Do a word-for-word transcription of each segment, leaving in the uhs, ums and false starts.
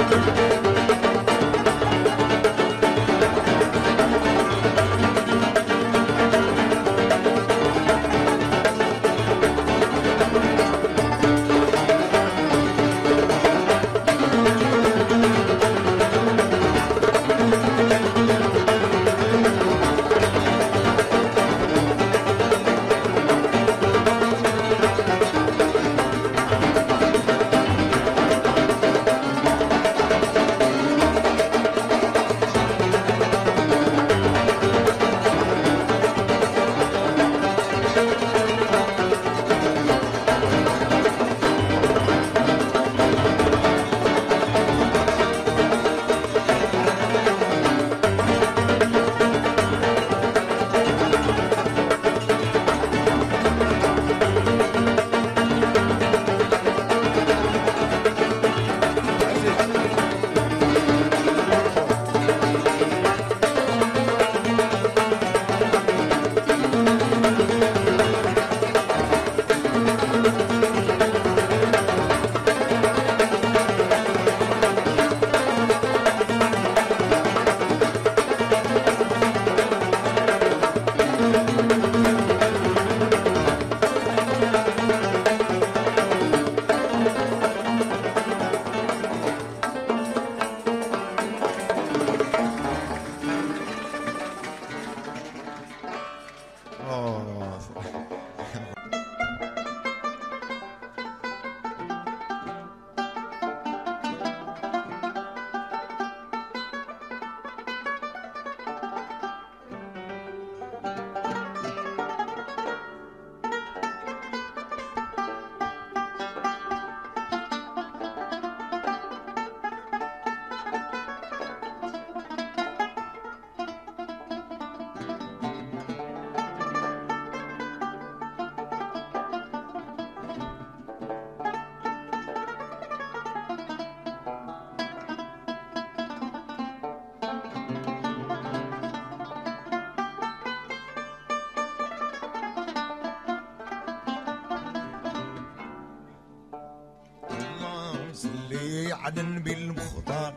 عدن بالمختار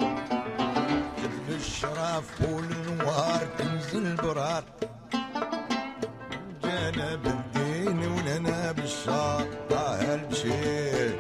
جد الشرف والنوار كنز البرار جانا بالدين ولنا بالشار طه البشير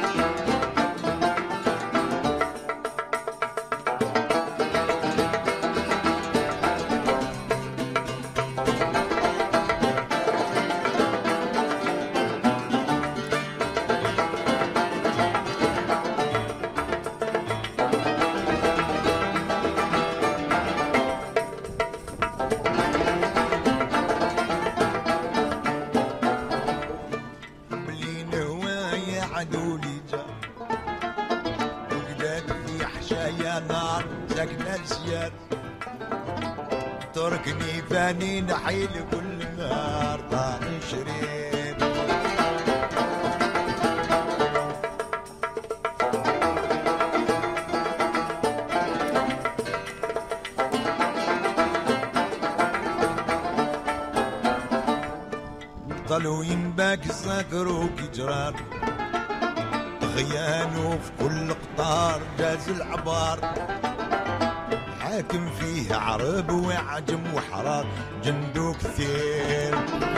عدولي جا وقداد في حشايا نار ساكنة السياد تركني فاني نحيل كل نهار طاعي شريب طلوا ينباك الصقر وكجرار غيانو في كل قطار جاز العبار حاكم فيه عرب وعجم وحرار جندو كثير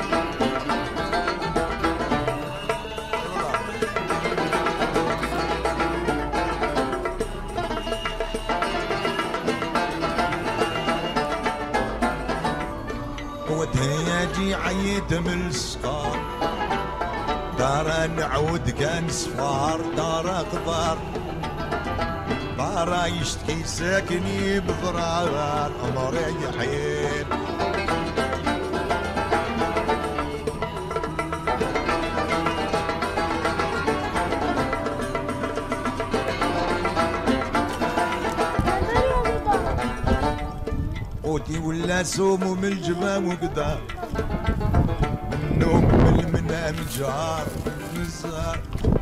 ودهياجي عيت من السقار دار نعود كان صفار دار اقدار دار يشتكي ساكني بضرار امري يحيد قوتي ولا سوم من الجمام وقدار النوم من المنام جار النزار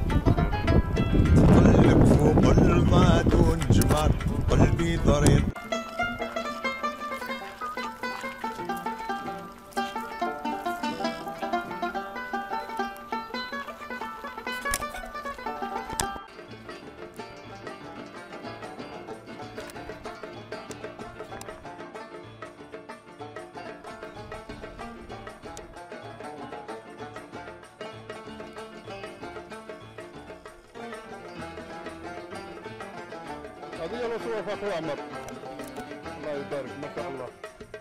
تقلب فوق الماء دون جمار قلبي ضرير هذه يلا صور في اخوي عمر. الله يبارك ما شاء الله.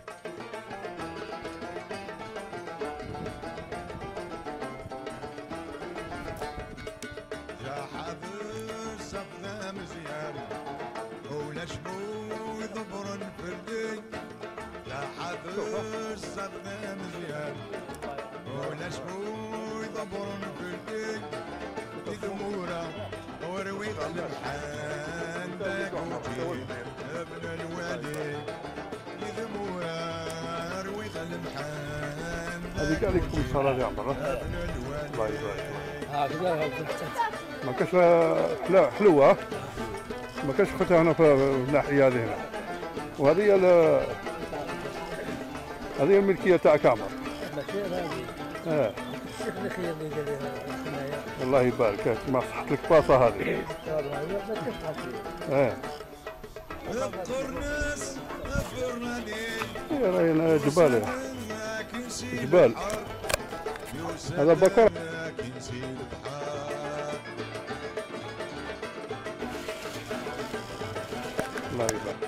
يا حبيب صفنا مزيان ولا شبو ضبر الفردي. يا حبيب صفنا مزيان ولا شبو ضبر الفردي. في ثمورة ورويض المحان باكوتي ابن الوالي. في ثمورة رويض المحان هذيك عليكم الصلاة يا عمر. الله يبارك. هكذا ما كاش حلا حلوة، ما كاش خوتها هنا في الناحية هذه هنا. وهذه هي هذه الملكية تاعك عمر. اه الله يبارك ما صحت لك باصة هذه. اه الطرنس فرناني يا راهي جبال جبال. هذا بكر. الله يبارك.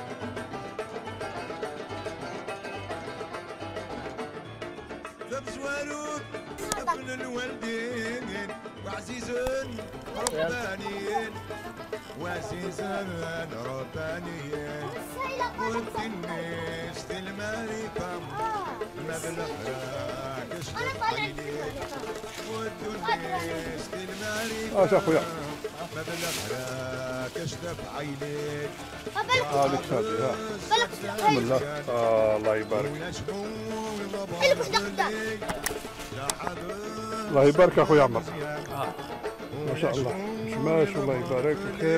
بزوالوك ابن الوالدين وعزيزا ربانيين وعزيزا ربانيين. وانت الناس المعرفة ما بالحراك اشتف عينيك. وانت الناس المعرفة اه شوف اخويا ما بالحراك اشتف عينيك. اه لك شادي ها بسم الله. آه الله يبارك. الله يبارك اخويا عمر. ما شاء الله مشماش الله يبارك بخير.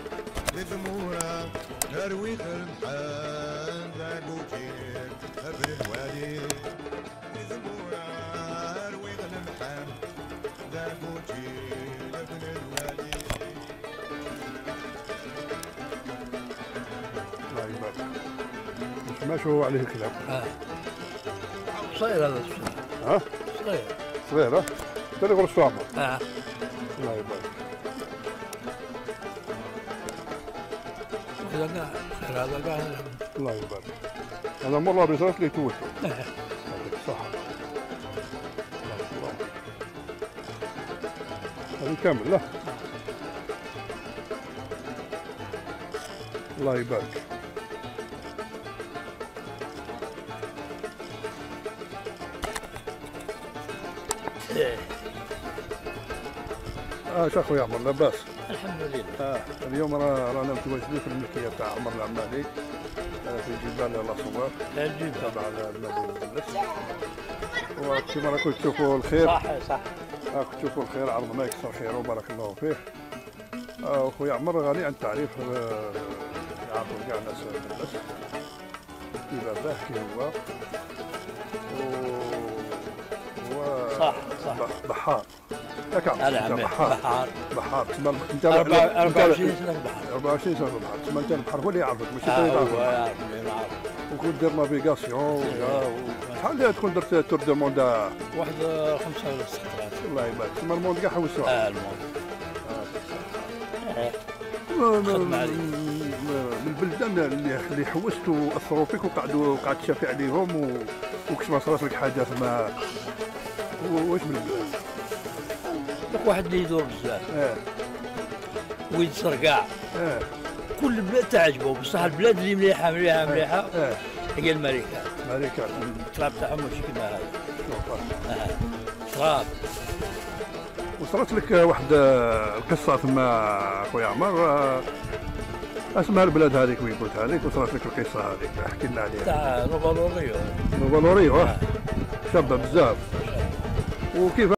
نروي المحان ذاقوتين ابن الوالي. ذمورة نروي المحان ذاقوتين ابن الوالي. الله يبارك. مشماش هو عليه الكلام. اه صغير هذا الشيء. ها؟ صغير. صغير ها؟ انت اللي غرستو عمر. اه الله يبارك. هذا كاع خير هذا كاع. الله يبارك. هذا مرة بيصير لي توشو. يعطيك الصحة. الله. هذه كامل لا. الله يبارك. اه شو اخويا عمر لاباس؟ الحمد لله. اه اليوم راه رانا متواجدين في الملكيه تاع عمر العمالي آه في جبال الأصوات الجبال تابعه لمدينه بلس. وكما راكم تشوفوا الخير. صح صح. راكم تشوفوا الخير عرضنا يكثر خيره وبارك الله فيه. آه اخويا عمر غني عن التعريف آه يعرفوا كاع الناس بلس كيف باه كي هو. و صح صح. بحار ياك نعم بحار بحار. بحار تسمى انت أربعة وعشرين سنة في البحر. أربعة وعشرين سنة في البحر تسمى انت البحر هو اللي يعرفك ماشي اه انت اللي هو تعرفك. يعرفني نعرف. وكنت دير نافيغاسيون شحال تكون درت تور دو موندا؟ واحد خمسة ولا ست سنوات. الله يبارك تسمى الموند كاع حوسوها. اه الموت. خدمة عليك. من البلدان اللي اللي حوست واثروا فيك وقعدوا قعدت تشافي عليهم و... وكش ما صرات لك حاجه ما واش من البلاد؟ دوك واحد اللي يدور بزاف. اه ويتصر كاع. اه كل بلاد تعجبه بصح البلاد اللي مليحه مليحه مليحه اه هي الماريكان. ماريكان التراب تاعهم ماشي كيما هذا. شوف اه تراب. وصلت لك واحد القصه تما اخويا عمر اسمها البلاد هذيك وين قلتها لك وصلت لك القصه هذيك احكي لنا عليها. تاع نوفالوريو. نوفالوريو شابه بزاف وكيف